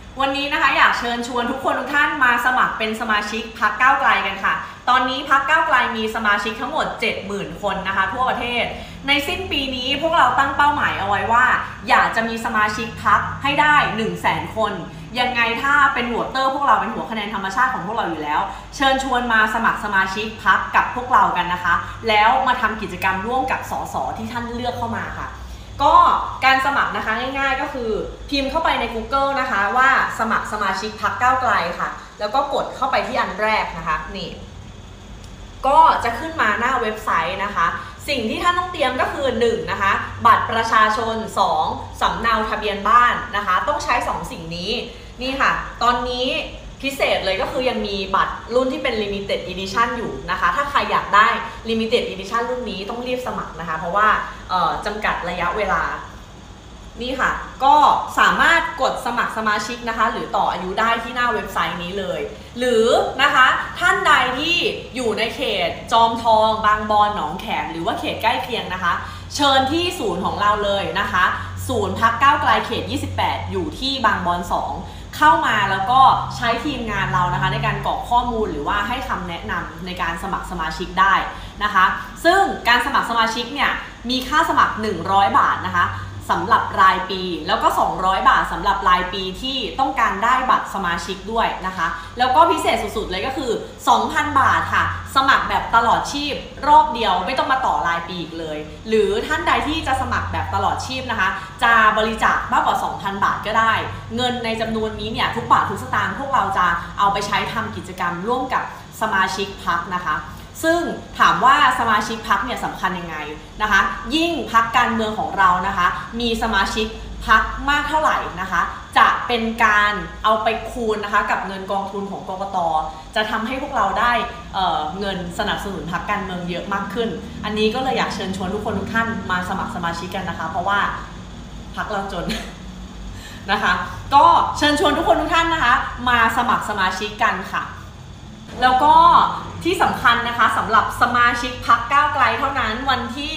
วันนี้นะคะอยากเชิญชวนทุกคนทุกท่านมาสมัครเป็นสมาชิกพรรคก้าวไกลกันค่ะตอนนี้พรรคก้าวไกลมีสมาชิกทั้งหมด 70,000 คนนะคะทั่วประเทศในสิ้นปีนี้พวกเราตั้งเป้าหมายเอาไว้ว่าอยากจะมีสมาชิกพรรคให้ได้ 100,000 คนยังไงถ้าเป็นโหวตเตอร์พวกเราเป็นหัวคะแนนธรรมชาติของพวกเราอยู่แล้วเชิญชวนมาสมัครสมาชิกพรรคกับพวกเรากันนะคะแล้วมาทำกิจกรรมร่วมกับสสที่ท่านเลือกเข้ามาค่ะก็การสมัครนะคะง่ายๆก็คือพิมพ์เข้าไปใน Google นะคะว่าสมัครสมาชิกพรรคก้าวไกลค่ะแล้วก็กดเข้าไปที่อันแรกนะคะนี่ก็จะขึ้นมาหน้าเว็บไซต์นะคะสิ่งที่ท่านต้องเตรียมก็คือ1นะคะบัตรประชาชน2สำเนาทะเบียนบ้านนะคะต้องใช้2สิ่งนี้นี่ค่ะตอนนี้พิเศษเลยก็คือยังมีบัตรรุ่นที่เป็น Limited Edition อยู่นะคะถ้าใครอยากได้ Limited Edition รุ่นนี้ต้องรีบสมัครนะคะเพราะว่าจำกัดระยะเวลานี่ค่ะก็สามารถกดสมัครสมาชิกนะคะหรือต่ออายุได้ที่หน้าเว็บไซต์นี้เลยหรือนะคะท่านใดที่อยู่ในเขตจอมทองบางบอนหนองแขมหรือว่าเขตใกล้เคียงนะคะเชิญที่ศูนย์ของเราเลยนะคะศูนย์พรรคก้าวไกลเขต28อยู่ที่บางบอน2เข้ามาแล้วก็ใช้ทีมงานเรานะคะในการกรอกข้อมูลหรือว่าให้คำแนะนำในการสมัครสมาชิกได้นะคะซึ่งการสมัครสมาชิกเนี่ยมีค่าสมัคร100 บาทนะคะสำหรับรายปีแล้วก็200 บาทสำหรับรายปีที่ต้องการได้บัตรสมาชิกด้วยนะคะแล้วก็พิเศษสุดๆเลยก็คือ 2,000 บาทค่ะสมัครแบบตลอดชีพรอบเดียวไม่ต้องมาต่อรายปีอีกเลยหรือท่านใดที่จะสมัครแบบตลอดชีพนะคะจะบริจาคมากกว่า 2,000 บาทก็ได้เงินในจำนวนนี้เนี่ยทุกบาททุกสตางค์พวกเราจะเอาไปใช้ทำกิจกรรมร่วมกับสมาชิกพรรคนะคะซึ่งถามว่าสมาชิกพรรคเนี่ยสำคัญยังไงนะคะยิ่งพรรคการเมืองของเรานะคะมีสมาชิกพรรคมากเท่าไหร่นะคะจะเป็นการเอาไปคูณนะคะกับเงินกองทุนของกกต.จะทำให้พวกเราได้เงินสนับสนุนพรรคการเมืองเยอะมากขึ้นอันนี้ก็เลยอยากเชิญชวนทุกคนทุกท่านมาสมัครสมาชิกกันนะคะเพราะว่าพรรคเราจน นะคะก็เชิญชวนทุกคนทุกท่านนะคะมาสมัครสมาชิกกันค่ะแล้วก็ที่สำคัญนะคะสำหรับสมาชิกพรรคก้าวไกลเท่านั้นวันที่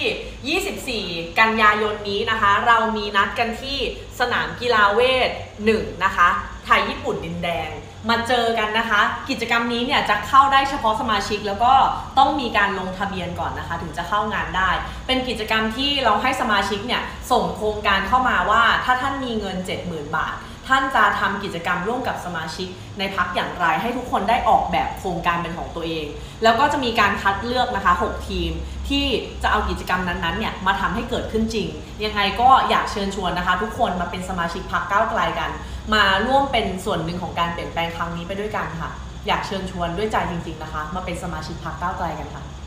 24 กันยายนนี้นะคะเรามีนัดกันที่สนามกีฬาเวท1นะคะไทยญี่ปุ่นดินแดงมาเจอกันนะคะกิจกรรมนี้เนี่ยจะเข้าได้เฉพาะสมาชิกแล้วก็ต้องมีการลงทะเบียนก่อนนะคะถึงจะเข้างานได้เป็นกิจกรรมที่เราให้สมาชิกเนี่ยส่งโครงการเข้ามาว่าถ้าท่านมีเงิน 70,000 บาทท่านจะทำกิจกรรมร่วมกับสมาชิกในพรรคอย่างไรให้ทุกคนได้ออกแบบโครงการเป็นของตัวเองแล้วก็จะมีการคัดเลือกนะคะ6ทีมที่จะเอากิจกรรมนั้นๆเนี่ยมาทำให้เกิดขึ้นจริงยังไงก็อยากเชิญชวนนะคะทุกคนมาเป็นสมาชิกพรรคก้าวไกลกันมาร่วมเป็นส่วนหนึ่งของการเปลี่ยนแปลงครั้งนี้ไปด้วยกันค่ะอยากเชิญชวนด้วยใจจริงๆนะคะมาเป็นสมาชิกพรรคก้าวไกลกันค่ะ